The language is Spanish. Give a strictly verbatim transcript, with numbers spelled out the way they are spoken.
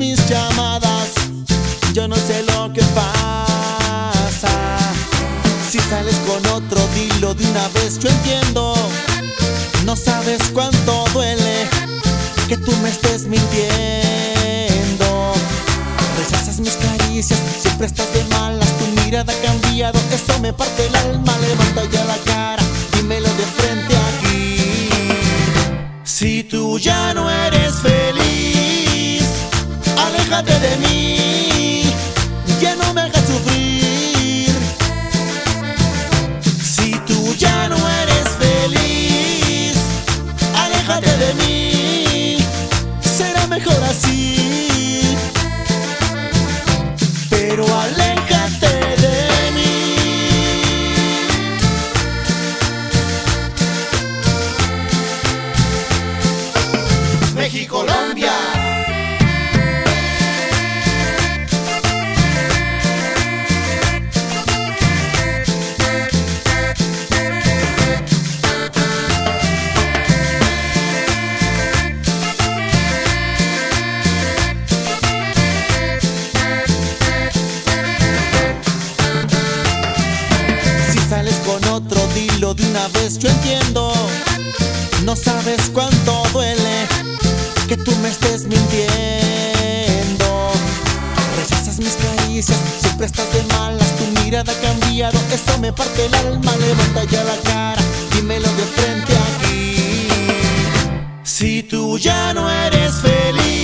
mis llamadas, yo no sé lo que pasa. Si sales con otro, dilo de una vez, yo entiendo. No sabes cuánto duele que tú me estés mintiendo. Rechazas mis caricias, siempre estás de malas, tu mirada ha cambiado, eso me parte el alma. Levanta ya la cara, dímelo de frente aquí. Si tú ya no eres feliz, aléjate de mí, ya no me hagas sufrir. Si tú ya no eres feliz, aléjate de mí, será mejor así. Pero aléjate de mí. México, Colombia. Sales con otro, dilo de una vez, yo entiendo. No sabes cuánto duele que tú me estés mintiendo. Rechazas mis caricias, siempre estás de malas, tu mirada ha cambiado, eso me parte el alma. Levanta ya la cara, dímelo de frente aquí. Si tú ya no eres feliz,